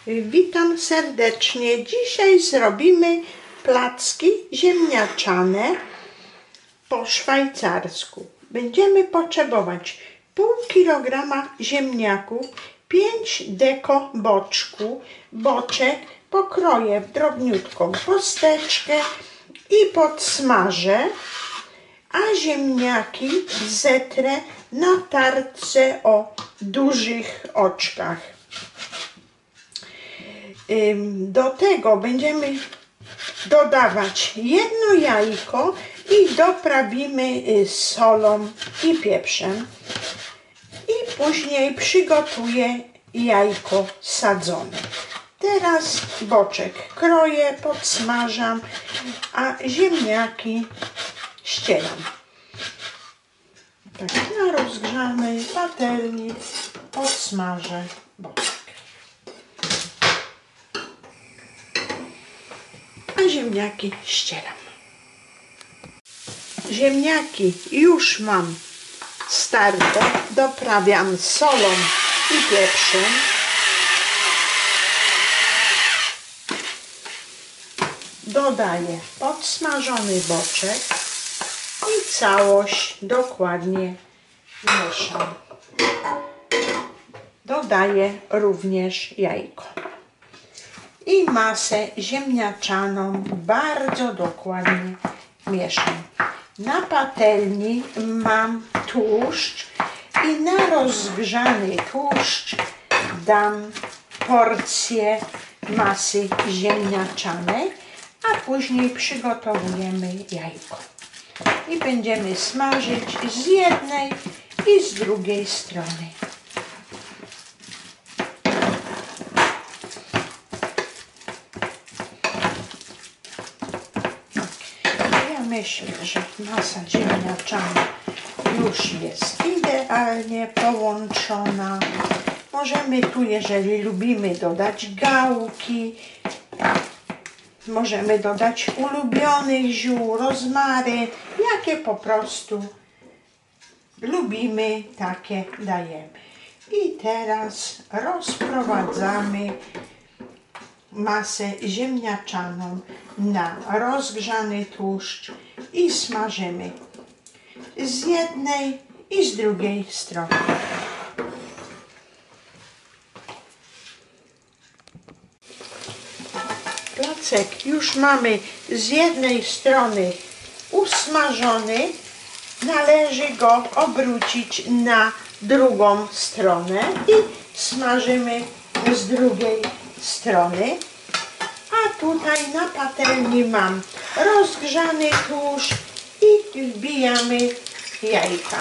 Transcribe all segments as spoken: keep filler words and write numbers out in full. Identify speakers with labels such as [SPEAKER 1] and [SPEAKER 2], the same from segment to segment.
[SPEAKER 1] Witam serdecznie. Dzisiaj zrobimy placki ziemniaczane po szwajcarsku. Będziemy potrzebować pół kilograma ziemniaków, pięć deko boczku, boczek pokroję w drobniutką kosteczkę i podsmażę, a ziemniaki zetrę na tarce o dużych oczkach. Do tego będziemy dodawać jedno jajko i doprawimy solą i pieprzem. I później przygotuję jajko sadzone. Teraz boczek kroję, podsmażam, a ziemniaki ścieram. Tak, na rozgrzanej patelni podsmażę boczek. A ziemniaki ścieram. Ziemniaki już mam starte, doprawiam solą i pieprzem. Dodaję podsmażony boczek i całość dokładnie mieszam. Dodaję również jajko. I masę ziemniaczaną bardzo dokładnie mieszam. Na patelni mam tłuszcz i na rozgrzany tłuszcz dam porcję masy ziemniaczanej, a później przygotowujemy jajko. I będziemy smażyć z jednej i z drugiej strony. Myślę, że masa ziemniaczana już jest idealnie połączona. Możemy tu, jeżeli lubimy, dodać gałki. Możemy dodać ulubionych ziół, rozmaryn. Jakie po prostu lubimy, takie dajemy. I teraz rozprowadzamy masę ziemniaczaną na rozgrzany tłuszcz i smażymy z jednej i z drugiej strony. Placek już mamy z jednej strony usmażony, należy go obrócić na drugą stronę i smażymy z drugiej strony. A tutaj na patelni mam rozgrzany tłuszcz i wbijamy jajka.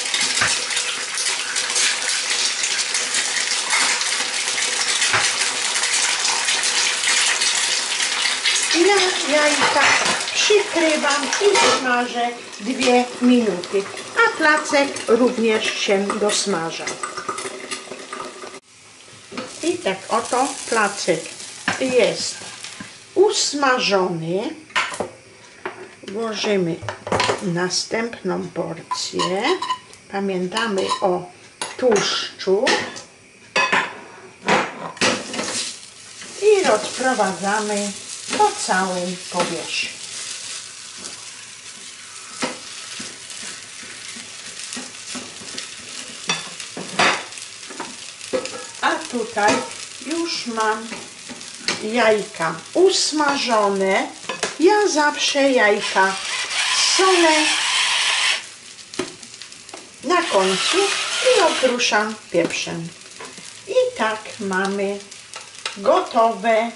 [SPEAKER 1] Ja jajka przykrywam i smażę dwie minuty, a placek również się dosmaża. I tak oto placek jest usmażony. Włożymy następną porcję. Pamiętamy o tłuszczu. I rozprowadzamy po całej powierzchni. A tutaj już mam jajka usmażone. Ja zawsze jajka solę na końcu i okruszam pieprzem. I tak mamy gotowe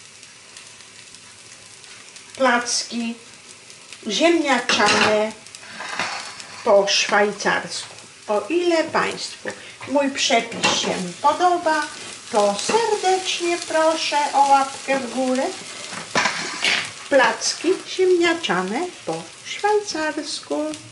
[SPEAKER 1] placki ziemniaczane po szwajcarsku. O ile Państwu mój przepis się podoba, to serdecznie proszę o łapkę w górę. Placki ziemniaczane po szwajcarsku.